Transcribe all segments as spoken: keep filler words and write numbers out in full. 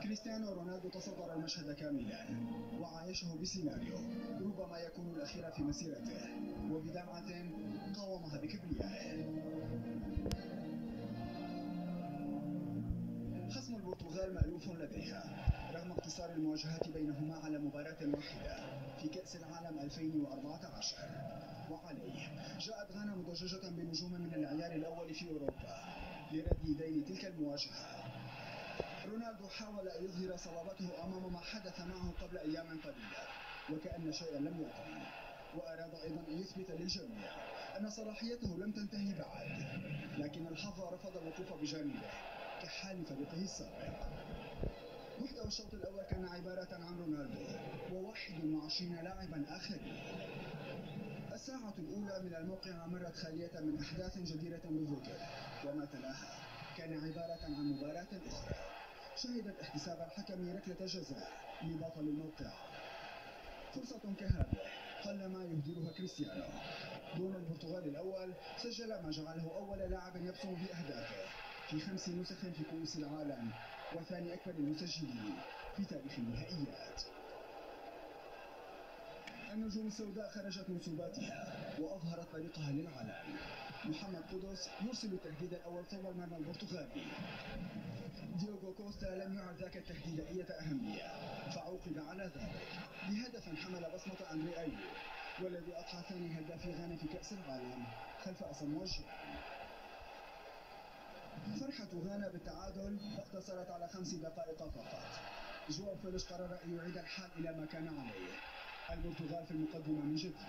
كريستيانو رونالدو تصدر المشهد كاملا وعايشه بسيناريو ربما يكون الأخير في مسيرته، وبدمعة قاومها بكبريائه. خصم البرتغال مألوف لديها رغم اقتصار المواجهات بينهما على مباراة واحدة في كأس العالم ألفين وأربعة عشر، وعليه جاءت غانا مدججة بنجوم من العيار الأول في أوروبا لرد دين تلك المواجهة. رونالدو حاول أن يظهر صلابته أمام ما حدث معه قبل أيام قليلة وكأن شيئا لم يكن، وأراد أيضا أن يثبت للجميع أن صلاحيته لم تنتهي بعد، لكن الحظ رفض الوقوف بجانبه كحال فريقه السابق. محتوى الشوط الأول كان عبارة عن رونالدو وواحد وعشرين لاعبا آخرين. الساعة الأولى من الموقع مرت خالية من أحداث جديرة بالذكر، وما تلاها كان عبارة عن مباراة أخرى شهدت احتساب الحكم ركلة جزاء لبطل الموقع. فرصة كهذه قلما يهدرها كريستيانو. دون البرتغال الأول سجل ما جعله أول لاعب يبصم بأهدافه في خمس نسخ في كؤوس العالم، وثاني أكبر المسجلين في تاريخ النهائيات. النجوم السوداء خرجت من سباتها وأظهرت طريقها للعالم. محمد قدس يرسل التهديد الأول صوب المرمى البرتغالي. ديوغو كوستا لم يعد ذاك التهديد أي أهمية، فعوقب على ذلك بهدف حمل بصمة أندري أيو، والذي أضحى ثاني هداف غانا في كأس العالم خلف أسامو جيان. فرحة غانا بالتعادل اقتصرت على خمس دقائق فقط. جواو فيليش قرر أن يعيد الحال إلى ما كان عليه، البرتغال في المقدمة من جديد.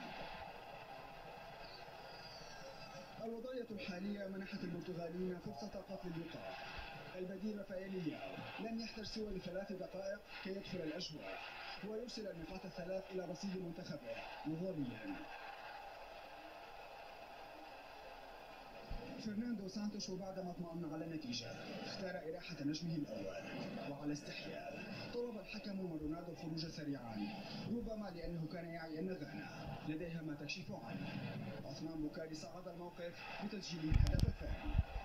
الوضعية الحالية منحت البرتغاليين فرصة قتل اللقاء. البديل رافائيل لياو لم يحتج سوى لثلاث دقائق كي يدخل الأجواء ويرسل النقاط الثلاث إلى رصيد منتخبه نظريا. فرناندو سانتوش وبعدما اطمأن على النتيجة اختار إراحة نجمه الأول، وعلى استحياء طلب الحكم من رونالدو الخروج سريعا، ربما لأنه كان يعي أن غانا لديها ما تكشف عنه. عثمان بوكاري صعد الموقف بتسجيل الهدف الثاني.